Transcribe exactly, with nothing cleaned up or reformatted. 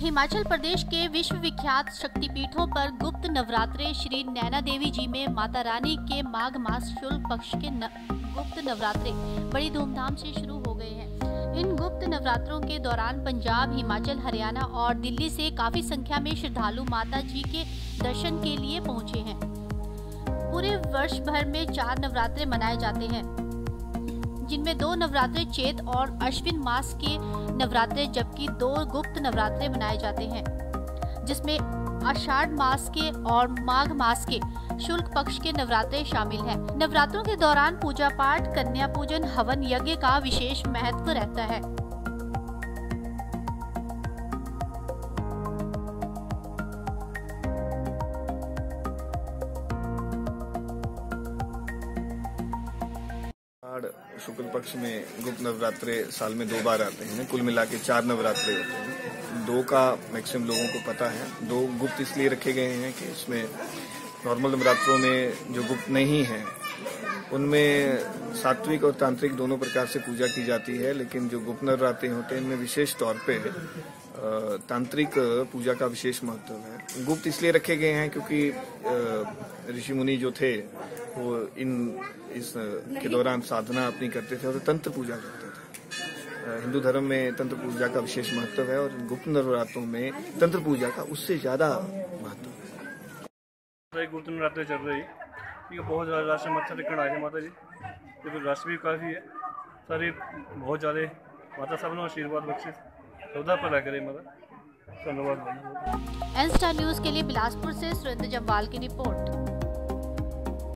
हिमाचल प्रदेश के विश्व विख्यात शक्तिपीठों पर गुप्त नवरात्रे श्री नैना देवी जी में माता रानी के माघ मास शुक्ल पक्ष के न, गुप्त नवरात्रे बड़ी धूमधाम से शुरू हो गए हैं। इन गुप्त नवरात्रों के दौरान पंजाब, हिमाचल, हरियाणा और दिल्ली से काफी संख्या में श्रद्धालु माता जी के दर्शन के लिए पहुंचे हैं। पूरे वर्ष भर में चार नवरात्रे मनाए जाते हैं, जिनमें दो नवरात्रे चैत और अश्विन मास के नवरात्रे जबकि दो गुप्त नवरात्रे मनाए जाते हैं, जिसमें आषाढ़ मास के और माघ मास के शुक्ल पक्ष के नवरात्रे शामिल हैं। नवरात्रों के दौरान पूजा पाठ, कन्या पूजन, हवन यज्ञ का विशेष महत्व रहता है। शुक्ल पक्ष में गुप्त नवरात्रे साल में दो बार आते हैं। कुल मिला के चार नवरात्रे होते हैं। दो का मैक्सिमम लोगों को पता है, दो गुप्त इसलिए रखे गए हैं कि इसमें नॉर्मल नवरात्रों में जो गुप्त नहीं है उनमें सात्विक और तांत्रिक दोनों प्रकार से पूजा की जाती है, लेकिन जो गुप्त नवरात्रे होते हैं इनमें विशेष तौर पे तांत्रिक पूजा का विशेष महत्व है। गुप्त इसलिए रखे गए हैं क्योंकि ऋषि मुनि जो थे वो इन इस के दौरान साधना अपनी करते थे और तंत्र पूजा करते थे। हिंदू धर्म में तंत्र पूजा का विशेष महत्व है और गुप्त नवरात्रों में तंत्र पूजा का उससे ज्यादा महत्व है। गुप्त नवरात्रे चल रही है, बहुत ज्यादा रश मत्था टेकन आए हैं माता जी, क्योंकि रश भी काफी है। सारी बहुत ज्यादा माता सब ने आशीर्वाद बख्शे, सौदा भला करे माता। धन्यवाद। एन स्टार न्यूज के लिए बिलासपुर से सुरेंद्र जम्वाल की रिपोर्ट।